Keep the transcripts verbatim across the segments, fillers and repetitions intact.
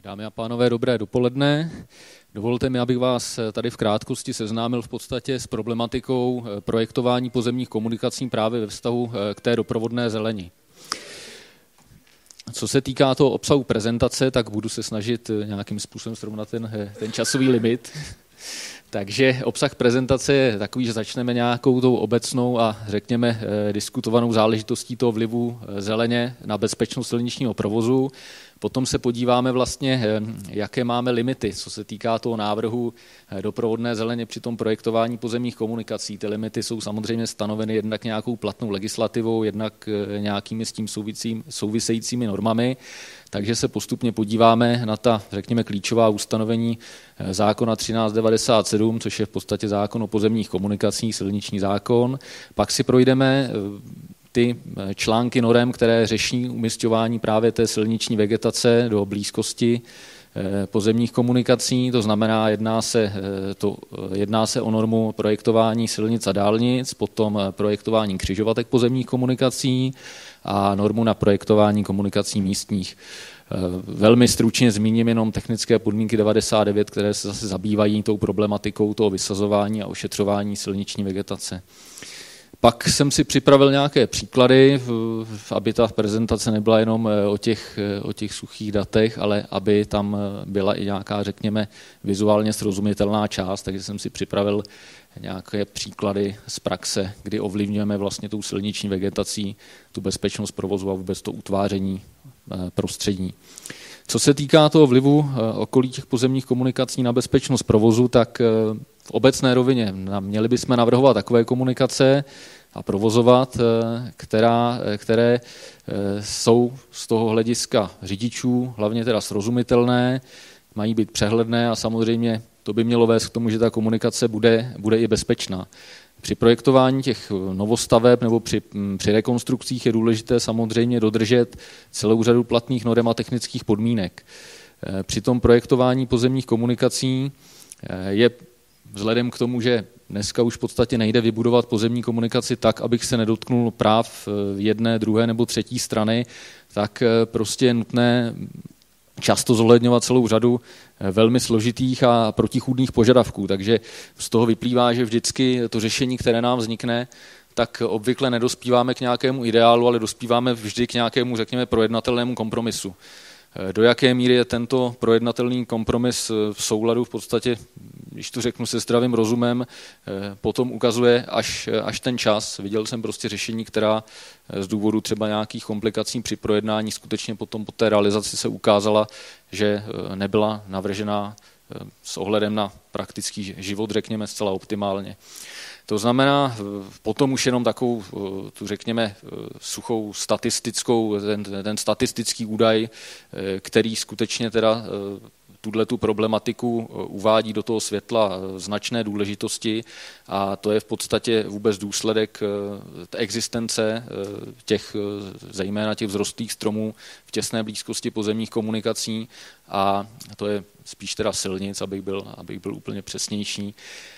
Dámy a pánové, dobré dopoledne. Dovolte mi, abych vás tady v krátkosti seznámil v podstatě s problematikou projektování pozemních komunikací právě ve vztahu k té doprovodné zeleni. Co se týká toho obsahu prezentace, tak budu se snažit nějakým způsobem srovnat ten, ten časový limit. Takže obsah prezentace je takový, že začneme nějakou tou obecnou a řekněme diskutovanou záležitostí toho vlivu zeleně na bezpečnost silničního provozu. Potom se podíváme vlastně, jaké máme limity, co se týká toho návrhu doprovodné zeleně při tom projektování pozemních komunikací. Ty limity jsou samozřejmě stanoveny jednak nějakou platnou legislativou, jednak nějakými s tím souvisejícími normami. Takže se postupně podíváme na ta, řekněme, klíčová ustanovení zákona třináct devadesát sedm, což je v podstatě zákon o pozemních komunikacích, silniční zákon. Pak si projdeme ty články norem, které řeší umisťování právě té silniční vegetace do blízkosti pozemních komunikací, to znamená, jedná se, to, jedná se o normu projektování silnic a dálnic, potom projektování křižovatek pozemních komunikací a normu na projektování komunikací místních. Velmi stručně zmíním jenom technické podmínky devadesát devět, které se zase zabývají tou problematikou toho vysazování a ošetřování silniční vegetace. Pak jsem si připravil nějaké příklady, aby ta prezentace nebyla jenom o těch, o těch suchých datech, ale aby tam byla i nějaká, řekněme, vizuálně srozumitelná část, takže jsem si připravil nějaké příklady z praxe, kdy ovlivňujeme vlastně tou silniční vegetací tu bezpečnost provozu a vůbec to utváření prostředí. Co se týká toho vlivu okolí těch pozemních komunikací na bezpečnost provozu, tak v obecné rovině měli bychom navrhovat takové komunikace a provozovat, která, které jsou z toho hlediska řidičů hlavně teda srozumitelné, mají být přehledné a samozřejmě to by mělo vést k tomu, že ta komunikace bude, bude i bezpečná. Při projektování těch novostaveb nebo při, při rekonstrukcích je důležité samozřejmě dodržet celou řadu platných norem a technických podmínek. Při tom projektování pozemních komunikací je vzhledem k tomu, že dneska už v podstatě nejde vybudovat pozemní komunikaci tak, abych se nedotknul práv jedné, druhé nebo třetí strany, tak prostě je nutné často zohledňovat celou řadu velmi složitých a protichůdných požadavků. Takže z toho vyplývá, že vždycky to řešení, které nám vznikne, tak obvykle nedospíváme k nějakému ideálu, ale dospíváme vždy k nějakému, řekněme, projednatelnému kompromisu. Do jaké míry je tento projednatelný kompromis v souladu v podstatě, když to řeknu se zdravým rozumem, potom ukazuje až, až ten čas. Viděl jsem prostě řešení, která z důvodu třeba nějakých komplikací při projednání skutečně potom po té realizaci se ukázala, že nebyla navržená s ohledem na praktický život, řekněme, zcela optimálně. To znamená potom už jenom takovou, tu řekněme, suchou statistickou, ten, ten statistický údaj, který skutečně teda tuto problematiku uvádí do toho světla značné důležitosti a to je v podstatě vůbec důsledek existence těch, zejména těch vzrostlých stromů v těsné blízkosti pozemních komunikací a to je spíš teda silnic, abych byl, abych byl úplně přesnější.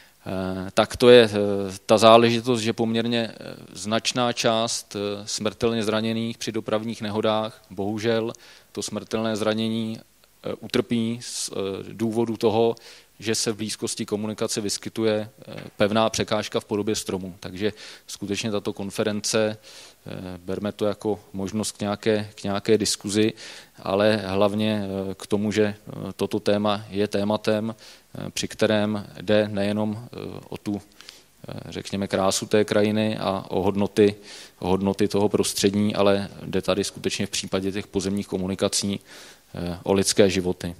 Tak to je ta záležitost, že poměrně značná část smrtelně zraněných při dopravních nehodách, bohužel to smrtelné zranění utrpí z důvodu toho, že se v blízkosti komunikace vyskytuje pevná překážka v podobě stromu. Takže skutečně tato konference, berme to jako možnost k nějaké, k nějaké diskuzi, ale hlavně k tomu, že toto téma je tématem, při kterém jde nejenom o tu, řekněme, krásu té krajiny a o hodnoty, o hodnoty toho prostředí, ale jde tady skutečně v případě těch pozemních komunikací o lidské životy.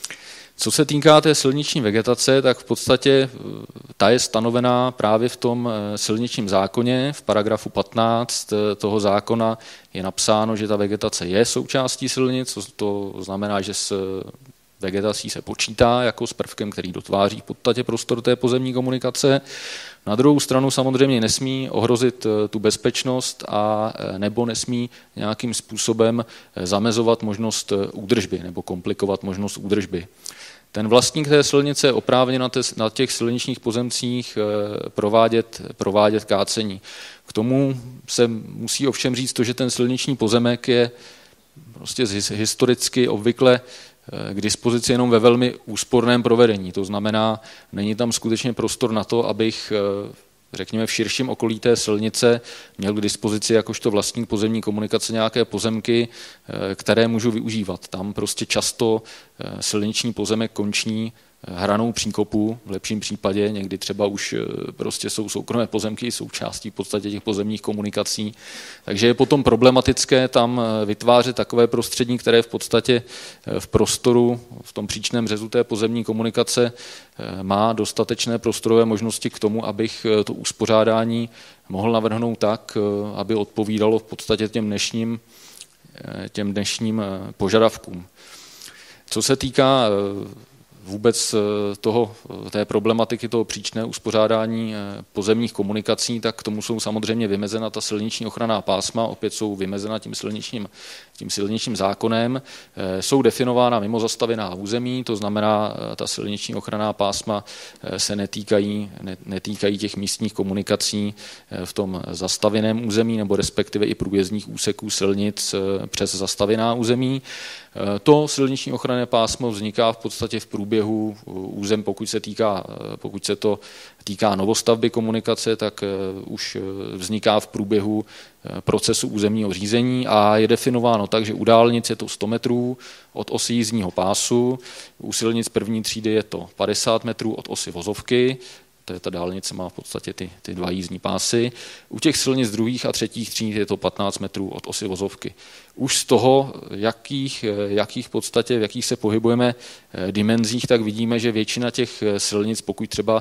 Co se týká té silniční vegetace, tak v podstatě ta je stanovená právě v tom silničním zákoně. V paragrafu patnáct toho zákona je napsáno, že ta vegetace je součástí silnic, to znamená, že s vegetací se počítá jako s prvkem, který dotváří v podstatě prostor té pozemní komunikace. Na druhou stranu samozřejmě nesmí ohrozit tu bezpečnost a nebo nesmí nějakým způsobem zamezovat možnost údržby nebo komplikovat možnost údržby. Ten vlastník té silnice je oprávněn na, na těch silničních pozemcích provádět, provádět kácení. K tomu se musí ovšem říct to, že ten silniční pozemek je prostě historicky obvykle k dispozici jenom ve velmi úsporném provedení. To znamená, není tam skutečně prostor na to, abych řekněme v širším okolí té silnice měl k dispozici jakožto vlastník pozemní komunikace nějaké pozemky, které můžu využívat. Tam prostě často silniční pozemek končí hranou příkopu, v lepším případě, někdy třeba už prostě jsou soukromé pozemky součástí v podstatě těch pozemních komunikací. Takže je potom problematické tam vytvářet takové prostředí, které v podstatě v prostoru, v tom příčném řezu té pozemní komunikace má dostatečné prostorové možnosti k tomu, abych to uspořádání mohl navrhnout tak, aby odpovídalo v podstatě těm dnešním, těm dnešním požadavkům. Co se týká vůbec toho, té problematiky toho příčného uspořádání pozemních komunikací, tak k tomu jsou samozřejmě vymezena ta silniční ochranná pásma, opět jsou vymezena tím silničním, tím silničním zákonem, jsou definována mimo zastavěná území, to znamená, ta silniční ochranná pásma se netýkají, netýkají těch místních komunikací v tom zastavěném území nebo respektive i průjezdních úseků silnic přes zastavěná území. To silniční ochranné pásmo vzniká v podstatě v průběhu územ, pokud se týká, pokud se to týká novostavby komunikace, tak už vzniká v průběhu procesu územního řízení a je definováno tak, že u dálnic je to sto metrů od osy jízdního pásu, u silnic první třídy je to padesát metrů od osy vozovky, to je ta dálnice, má v podstatě ty, ty dva jízdní pásy. U těch silnic druhých a třetích tříd je to patnáct metrů od osy vozovky. Už z toho, jakých, jakých v podstatě, v jakých se pohybujeme dimenzích, tak vidíme, že většina těch silnic, pokud třeba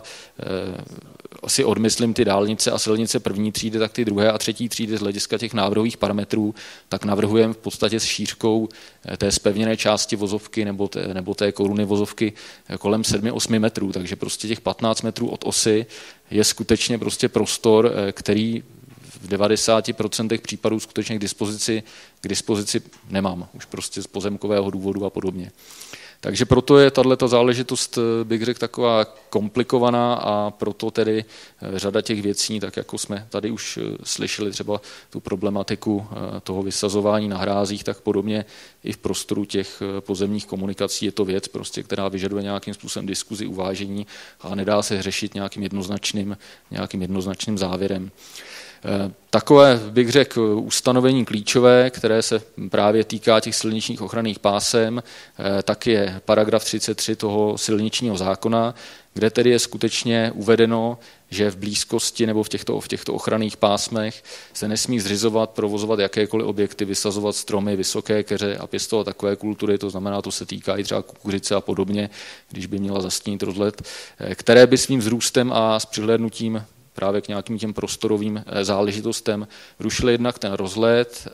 si odmyslím ty dálnice a silnice první třídy, tak ty druhé a třetí třídy z hlediska těch návrhových parametrů, tak navrhujeme v podstatě s šířkou té zpevněné části vozovky nebo té, nebo té koruny vozovky kolem sedm až osm metrů, takže prostě těch patnáct metrů od osy je skutečně prostě prostor, který v devadesáti procentech případů skutečně k dispozici, k dispozici nemám, už prostě z pozemkového důvodu a podobně. Takže proto je tato záležitost, bych řekl, taková komplikovaná a proto tedy řada těch věcí, tak jako jsme tady už slyšeli třeba tu problematiku toho vysazování na hrázích, tak podobně i v prostoru těch pozemních komunikací je to věc, prostě, která vyžaduje nějakým způsobem diskuzi, uvážení a nedá se řešit nějakým jednoznačným, nějakým jednoznačným závěrem. Takové, bych řekl, ustanovení klíčové, které se právě týká těch silničních ochranných pásem, tak je paragraf třicet tři toho silničního zákona, kde tedy je skutečně uvedeno, že v blízkosti nebo v těchto, v těchto ochranných pásmech se nesmí zřizovat, provozovat jakékoliv objekty, vysazovat stromy, vysoké keře a pěstovat takové kultury, to znamená, to se týká i třeba kukuřice a podobně, když by měla zastínit rozhled, které by svým vzrůstem a s přihlédnutím právě k nějakým těm prostorovým záležitostem rušili jednak ten rozhled,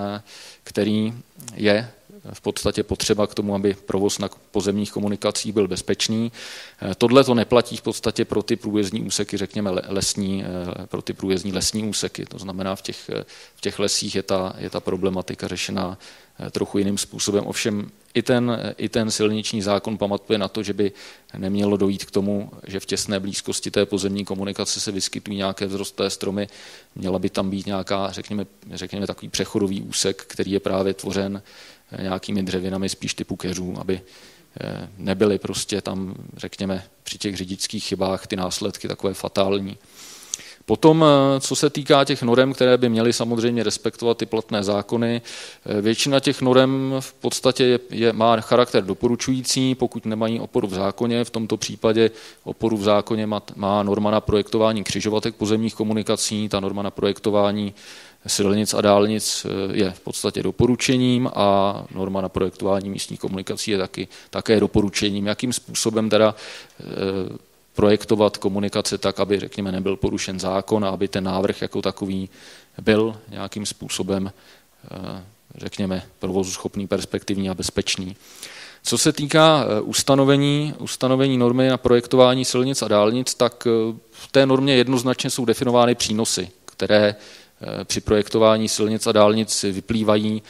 který je v podstatě potřeba k tomu, aby provoz na pozemních komunikacích byl bezpečný. Tohle to neplatí v podstatě pro ty průjezdní úseky, řekněme lesní, pro ty průjezdní lesní úseky. To znamená, v těch, v těch lesích je ta, je ta problematika řešená trochu jiným způsobem. Ovšem i ten, i ten silniční zákon pamatuje na to, že by nemělo dojít k tomu, že v těsné blízkosti té pozemní komunikace se vyskytují nějaké vzrostlé stromy. Měla by tam být nějaká, řekněme, řekněme takový přechodový úsek, který je právě tvořen nějakými dřevinami spíš typu keřů, aby nebyly prostě tam, řekněme, při těch řidičských chybách ty následky takové fatální. Potom, co se týká těch norem, které by měly samozřejmě respektovat ty platné zákony, většina těch norem v podstatě je, je, má charakter doporučující, pokud nemají oporu v zákoně. V tomto případě oporu v zákoně má, má norma na projektování křižovatek pozemních komunikací, ta norma na projektování silnic a dálnic je v podstatě doporučením a norma na projektování místních komunikací je taky, také doporučením, jakým způsobem teda projektovat komunikace tak, aby, řekněme, nebyl porušen zákon a aby ten návrh jako takový byl nějakým způsobem, řekněme, provozuschopný, perspektivní a bezpečný. Co se týká ustanovení, ustanovení normy na projektování silnic a dálnic, tak v té normě jednoznačně jsou definovány přínosy, které při projektování silnic a dálnic vyplývají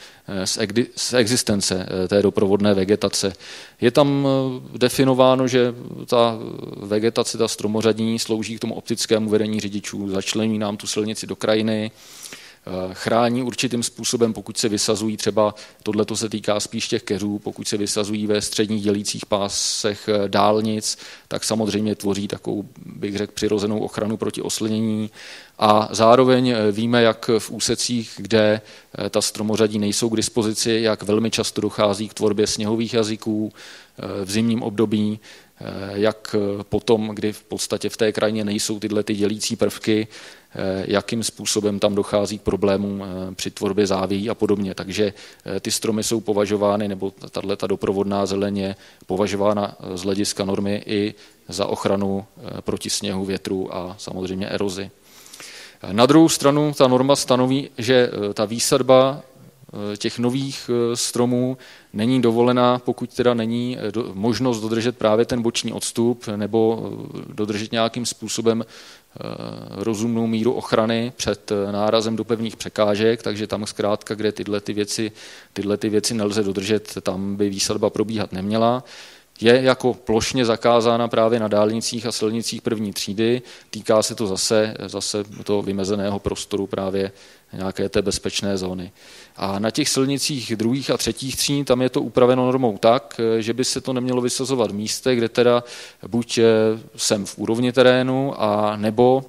z existence té doprovodné vegetace. Je tam definováno, že ta vegetace, ta stromořadí slouží k tomu optickému vedení řidičů, začlení nám tu silnici do krajiny, chrání určitým způsobem, pokud se vysazují třeba, tohleto se týká spíš těch keřů, pokud se vysazují ve středních dělících pásech dálnic, tak samozřejmě tvoří takovou, bych řekl, přirozenou ochranu proti oslnění. A zároveň víme, jak v úsecích, kde ta stromořadí nejsou k dispozici, jak velmi často dochází k tvorbě sněhových jazyků v zimním období, jak potom, kdy v podstatě v té krajině nejsou tyhle ty dělící prvky, jakým způsobem tam dochází k problémům při tvorbě závějí a podobně. Takže ty stromy jsou považovány, nebo tato doprovodná zeleň je považována z hlediska normy i za ochranu proti sněhu, větru a samozřejmě erozi. Na druhou stranu ta norma stanoví, že ta výsadba těch nových stromů není dovolená, pokud teda není možnost dodržet právě ten boční odstup nebo dodržet nějakým způsobem rozumnou míru ochrany před nárazem do pevných překážek, takže tam zkrátka, kde tyhle ty věci, tyhle ty věci nelze dodržet, tam by výsadba probíhat neměla. Je jako plošně zakázána právě na dálnicích a silnicích první třídy. Týká se to zase, zase toho vymezeného prostoru právě nějaké té bezpečné zóny. A na těch silnicích druhých a třetích tříd tam je to upraveno normou tak, že by se to nemělo vysazovat v místech, kde teda buď jsem v úrovni terénu a nebo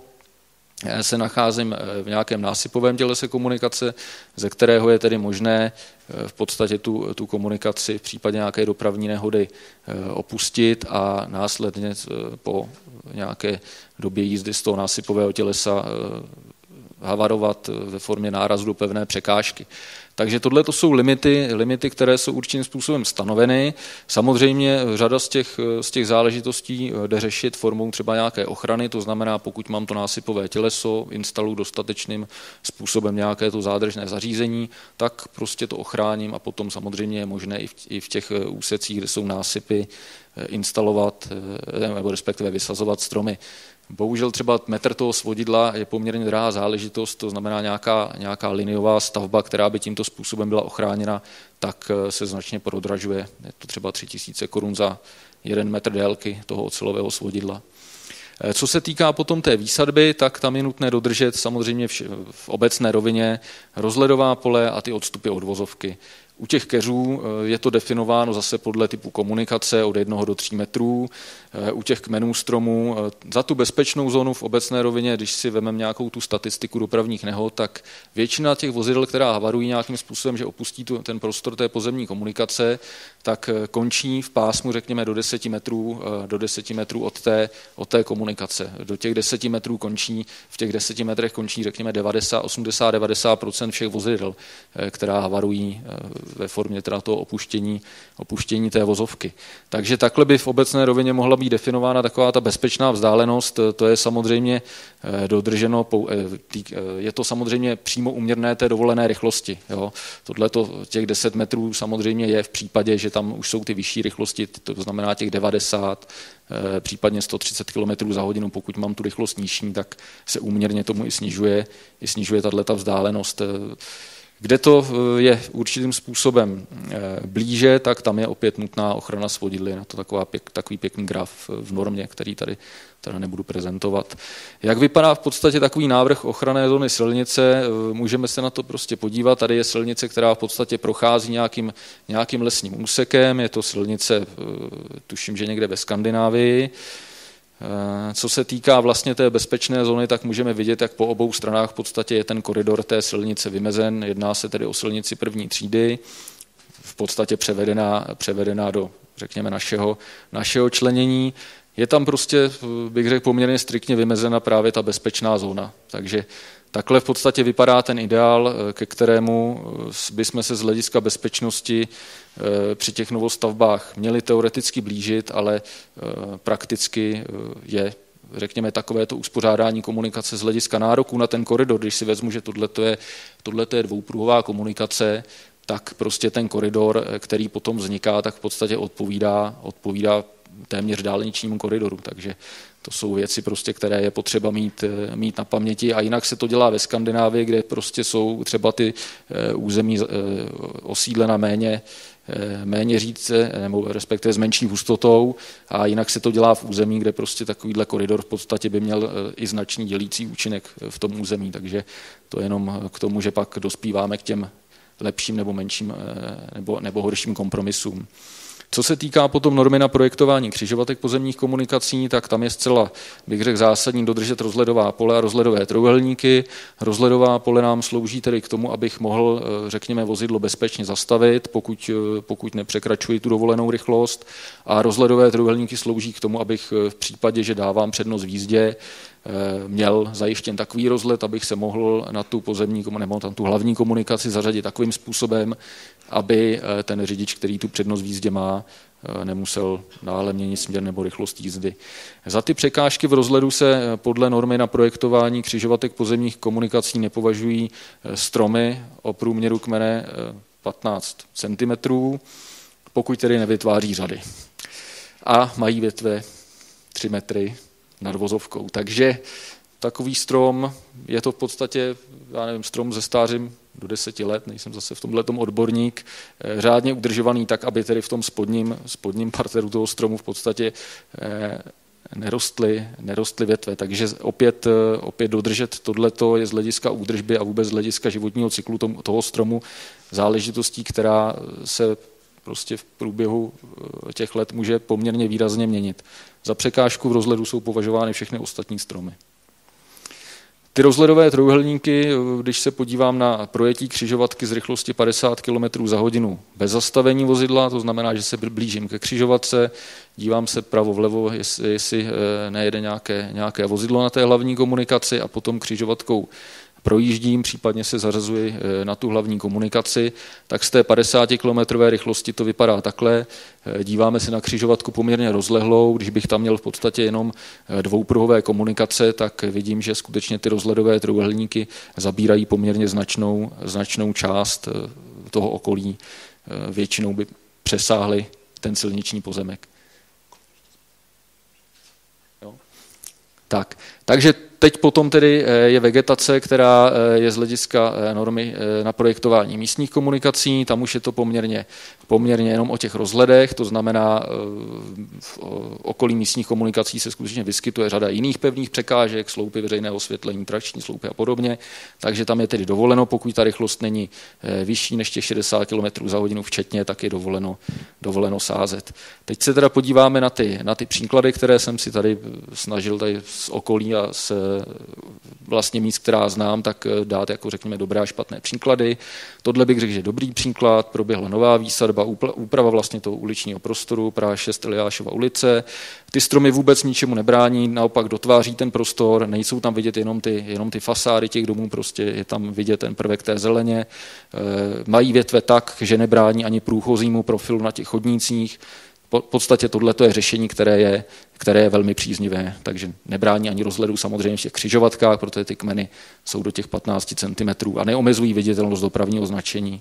se nacházím v nějakém násypovém tělese komunikace, ze kterého je tedy možné v podstatě tu, tu komunikaci v případě nějaké dopravní nehody opustit a následně po nějaké době jízdy z toho násypového tělesa havarovat ve formě nárazu do pevné překážky. Takže tohle to jsou limity, limity, které jsou určitým způsobem stanoveny. Samozřejmě řada z těch, z těch záležitostí jde řešit formou třeba nějaké ochrany, to znamená, pokud mám to násypové těleso, instaluji dostatečným způsobem nějaké to zádržné zařízení, tak prostě to ochráním a potom samozřejmě je možné i v, i v těch úsecích, kde jsou násypy, instalovat nebo respektive vysazovat stromy. Bohužel třeba metr toho svodidla je poměrně drahá záležitost, to znamená nějaká, nějaká liniová stavba, která by tímto způsobem byla ochráněna, tak se značně prodražuje. Je to třeba tři tisíce korun za jeden metr délky toho ocelového svodidla. Co se týká potom té výsadby, tak tam je nutné dodržet samozřejmě v, v obecné rovině rozhledová pole a ty odstupy od vozovky. U těch keřů je to definováno zase podle typu komunikace od jednoho do tří metrů. U těch kmenů stromů za tu bezpečnou zónu v obecné rovině, když si vezmeme nějakou tu statistiku dopravních nehod, tak většina těch vozidel, která havarují nějakým způsobem, že opustí tu, ten prostor té pozemní komunikace, tak končí v pásmu, řekněme, do deseti metrů, do deseti metrů od té, od té komunikace. Do těch deseti metrů končí, v těch deseti metrech končí, řekněme, devadesát, osmdesát devadesát procent všech vozidel, která havarují ve formě teda toho opuštění, opuštění té vozovky. Takže takhle by v obecné rovině mohla být definována taková ta bezpečná vzdálenost, to je samozřejmě dodrženo, je to samozřejmě přímo úměrné té dovolené rychlosti. Jo. Tohleto těch deset metrů samozřejmě je v případě, že tam už jsou ty vyšší rychlosti, to znamená těch devadesát, případně sto třicet kilometrů za hodinu, pokud mám tu rychlost nižší, tak se úměrně tomu i snižuje, i snižuje tato vzdálenost. Kde to je určitým způsobem blíže, tak tam je opět nutná ochrana svodidly. Na to taková pěk, takový pěkný graf v normě, který tady, tady nebudu prezentovat. Jak vypadá v podstatě takový návrh ochranné zóny silnice? Můžeme se na to prostě podívat. Tady je silnice, která v podstatě prochází nějakým, nějakým lesním úsekem. Je to silnice, tuším, že někde ve Skandinávii. Co se týká vlastně té bezpečné zóny, tak můžeme vidět, jak po obou stranách v podstatě je ten koridor té silnice vymezen. Jedná se tedy o silnici první třídy, v podstatě převedená, převedená do, řekněme, našeho, našeho členění. Je tam prostě, bych řekl, poměrně striktně vymezena právě ta bezpečná zóna. Takže takhle v podstatě vypadá ten ideál, ke kterému bychom se z hlediska bezpečnosti při těch novostavbách měli teoreticky blížit, ale prakticky je, řekněme, takovéto uspořádání komunikace z hlediska nároku na ten koridor. Když si vezmu, že tohleto je, tohleto je dvoupruhová komunikace, tak prostě ten koridor, který potom vzniká, tak v podstatě odpovídá, odpovídá téměř dálničnímu koridoru. Takže to jsou věci, prostě, které je potřeba mít, mít na paměti a jinak se to dělá ve Skandinávii, kde prostě jsou třeba ty území osídlena méně, méně řídce, nebo respektive s menší hustotou, a jinak se to dělá v území, kde prostě takovýhle koridor v podstatě by měl i značný dělící účinek v tom území, takže to jenom k tomu, že pak dospíváme k těm lepším nebo menším nebo, nebo horším kompromisům. Co se týká potom normy na projektování křižovatek pozemních komunikací, tak tam je zcela, bych řekl, zásadní dodržet rozhledová pole a rozhledové trojúhelníky. Rozhledová pole nám slouží tedy k tomu, abych mohl, řekněme, vozidlo bezpečně zastavit, pokud, pokud nepřekračuji tu dovolenou rychlost. A rozhledové trojúhelníky slouží k tomu, abych v případě, že dávám přednost v jízdě, měl zajištěn takový rozhled, abych se mohl na tu pozemní nebo na tu hlavní komunikaci zařadit takovým způsobem, aby ten řidič, který tu přednost v jízdě má, nemusel dále měnit směr nebo rychlost jízdy. Za ty překážky v rozhledu se podle normy na projektování křižovatek pozemních komunikací nepovažují stromy o průměru kmene patnáct centimetrů, pokud tedy nevytváří řady. A mají větve tři metry nad vozovkou. Takže takový strom, je to v podstatě, já nevím, strom ze stářím do deseti let, nejsem zase v tomhletom odborník, řádně udržovaný tak, aby tedy v tom spodním, spodním parteru toho stromu v podstatě nerostly, nerostly větve. Takže opět, opět dodržet tohleto je z hlediska údržby a vůbec z hlediska životního cyklu toho stromu záležitostí, která se prostě v průběhu těch let může poměrně výrazně měnit. Za překážku v rozhledu jsou považovány všechny ostatní stromy. Ty rozhledové trojúhelníky, když se podívám na projetí křižovatky z rychlosti padesát kilometrů za hodinu bez zastavení vozidla, to znamená, že se blížím ke křižovatce, dívám se pravo vlevo, jestli, jestli nejede nějaké, nějaké vozidlo na té hlavní komunikaci a potom křižovatkou projíždím, případně se zařazuji na tu hlavní komunikaci, tak z té padesátikilometrové rychlosti to vypadá takhle. Díváme se na křižovatku poměrně rozlehlou, když bych tam měl v podstatě jenom dvoupruhové komunikace, tak vidím, že skutečně ty rozhledové trojúhelníky zabírají poměrně značnou, značnou část toho okolí. Většinou by přesáhly ten silniční pozemek. Jo. Tak, takže teď potom tedy je vegetace, která je z hlediska normy na projektování místních komunikací. Tam už je to poměrně, poměrně jenom o těch rozhledech, to znamená v okolí místních komunikací se skutečně vyskytuje řada jiných pevných překážek, sloupy veřejného osvětlení, trakční sloupy a podobně. Takže tam je tedy dovoleno, pokud ta rychlost není vyšší než těch šedesát kilometrů za hodinu včetně, tak je dovoleno, dovoleno sázet. Teď se teda podíváme na ty, na ty příklady, které jsem si tady snažil tady z okolí a z vlastně míst, která znám, tak dát jako řekněme dobré a špatné příklady. Tohle bych řekl, že dobrý příklad, proběhla nová výsadba, úprava vlastně toho uličního prostoru, Praha šest, Eliášova ulice. Ty stromy vůbec ničemu nebrání, naopak dotváří ten prostor, nejsou tam vidět jenom ty, jenom ty fasády těch domů, prostě je tam vidět ten prvek té zeleně. Mají větve tak, že nebrání ani průchozímu profilu na těch chodnících. V podstatě tohle je řešení, které je, které je velmi příznivé, takže nebrání ani rozhledu samozřejmě v těch křižovatkách, protože ty kmeny jsou do těch patnáct centimetrů a neomezují viditelnost dopravního značení.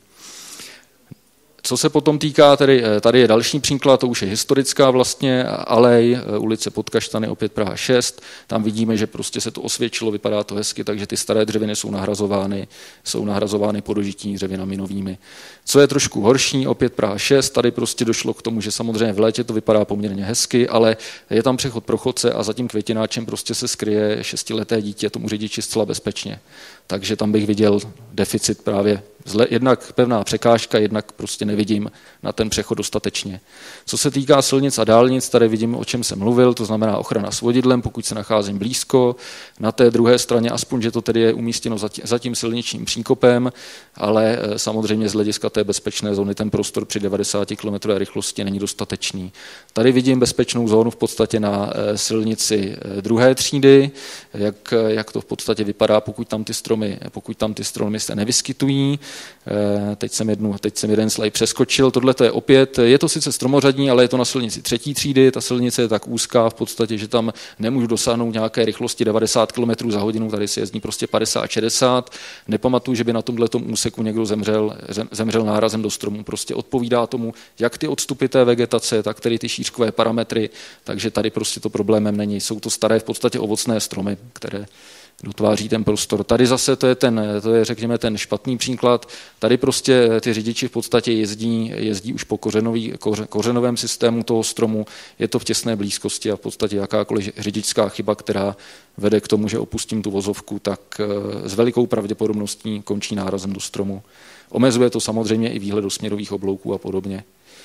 Co se potom týká, tady, tady je další příklad, to už je historická vlastně alej, ulice Pod Kaštany, opět Praha šest, tam vidíme, že prostě se to osvědčilo, vypadá to hezky, takže ty staré dřeviny jsou nahrazovány, jsou nahrazovány podožití dřevinami novými. Co je trošku horší, opět Praha šest, tady prostě došlo k tomu, že samozřejmě v létě to vypadá poměrně hezky, ale je tam přechod pro chodce a za tím květináčem prostě se skryje šestileté dítě tomu řidiči zcela bezpečně. Takže tam bych viděl deficit právě, jednak pevná překážka, jednak prostě nevidím na ten přechod dostatečně. Co se týká silnic a dálnic, tady vidím, o čem jsem mluvil, to znamená ochrana s vodidlem, pokud se nacházím blízko. Na té druhé straně aspoň, že to tedy je umístěno za tím silničním příkopem, ale samozřejmě z hlediska té bezpečné zóny ten prostor při devadesáti kilometrové rychlosti není dostatečný. Tady vidím bezpečnou zónu v podstatě na silnici druhé třídy, jak, jak to v podstatě vypadá, pokud tam ty stromy, pokud tam ty stromy se nevyskytují. Teď jsem, jednu, teď jsem jeden slide přeskočil, tohle je opět, je to sice stromořadní, ale je to na silnici třetí třídy, ta silnice je tak úzká v podstatě, že tam nemůžu dosáhnout nějaké rychlosti devadesát kilometrů za hodinu, tady se jezdí prostě padesát šedesát, nepamatuju, že by na tomhletom úseku někdo zemřel, zemřel nárazem do stromu, prostě odpovídá tomu, jak ty odstupy té vegetace, tak tedy ty šířkové parametry, takže tady prostě to problémem není, jsou to staré v podstatě ovocné stromy, které dotváří ten prostor. Tady zase to je, ten, to je řekněme ten špatný příklad. Tady prostě ty řidiči v podstatě jezdí, jezdí už po kořenový, koře, kořenovém systému toho stromu, je to v těsné blízkosti a v podstatě jakákoliv řidičská chyba, která vede k tomu, že opustím tu vozovku, tak s velikou pravděpodobností končí nárazem do stromu. Omezuje to samozřejmě i výhled do směrových oblouků a podobně.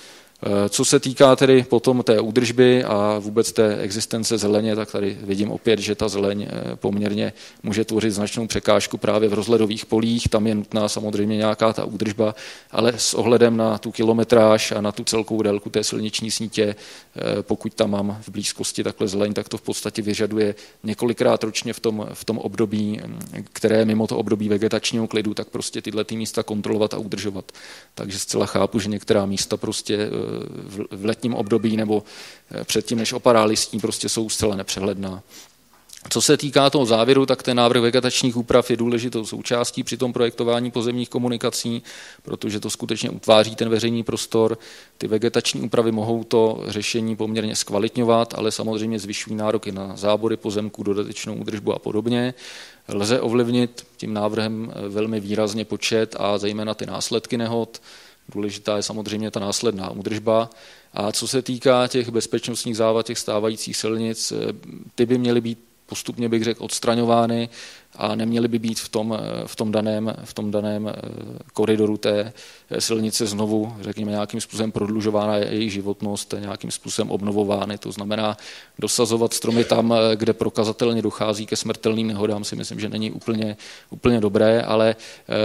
Co se týká tedy potom té údržby a vůbec té existence zeleně, tak tady vidím opět, že ta zeleň poměrně může tvořit značnou překážku právě v rozhledových polích. Tam je nutná samozřejmě nějaká ta údržba, ale s ohledem na tu kilometráž a na tu celkovou délku té silniční sítě, pokud tam mám v blízkosti takhle zeleň, tak to v podstatě vyžaduje několikrát ročně v tom, v tom období, které je mimo to období vegetačního klidu, tak prostě tyhle ty místa kontrolovat a udržovat. Takže zcela chápu, že některá místa prostě v letním období nebo předtím, než opadá listí, prostě jsou zcela nepřehledná. Co se týká toho závěru, tak ten návrh vegetačních úprav je důležitou součástí při tom projektování pozemních komunikací, protože to skutečně utváří ten veřejný prostor. Ty vegetační úpravy mohou to řešení poměrně zkvalitňovat, ale samozřejmě zvyšují nároky na zábory pozemků, dodatečnou údržbu a podobně. Lze ovlivnit tím návrhem velmi výrazně počet a zejména ty následky nehod. Důležitá je samozřejmě ta následná údržba. A co se týká těch bezpečnostních závad těch stávajících silnic, ty by měly být postupně, bych řekl, odstraňovány a neměly by být v tom, v tom, daném, v tom daném koridoru té silnice znovu, řekněme, nějakým způsobem prodlužována jejich životnost, nějakým způsobem obnovovány. To znamená dosazovat stromy tam, kde prokazatelně dochází ke smrtelným nehodám, si myslím, že není úplně, úplně dobré, ale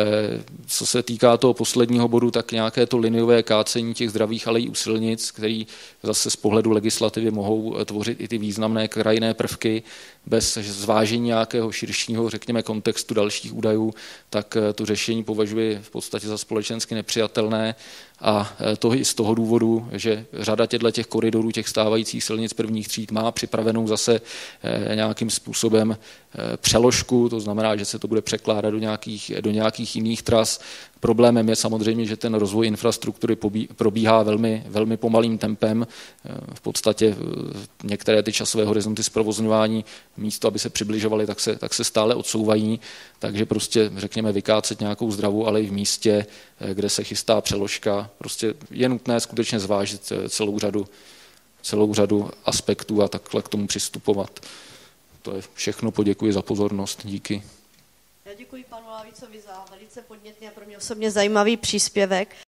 co se týká toho posledního bodu, tak nějaké to liniové kácení těch zdravých alejí u silnic, který zase z pohledu legislativy mohou tvořit i ty významné krajinné prvky, bez zvážení nějakého širšího, řekněme, kontextu dalších údajů, tak to řešení považuji v podstatě za společensky nepřijatelné a to i z toho důvodu, že řada těch koridorů, těch stávajících silnic prvních tříd má připravenou zase nějakým způsobem přeložku, to znamená, že se to bude překládat do nějakých, do nějakých jiných tras. Problémem je samozřejmě, že ten rozvoj infrastruktury probíhá velmi, velmi pomalým tempem. V podstatě některé ty časové horizonty zprovozňování místo, aby se přibližovaly, tak se, tak se stále odsouvají. Takže prostě, řekněme, vykácet nějakou zdravou alej v místě, kde se chystá přeložka. Prostě je nutné skutečně zvážit celou řadu, celou řadu aspektů a takhle k tomu přistupovat. To je všechno, poděkuji za pozornost, díky. Já děkuji panu Lavicovi za velice podnětný a pro mě osobně zajímavý příspěvek.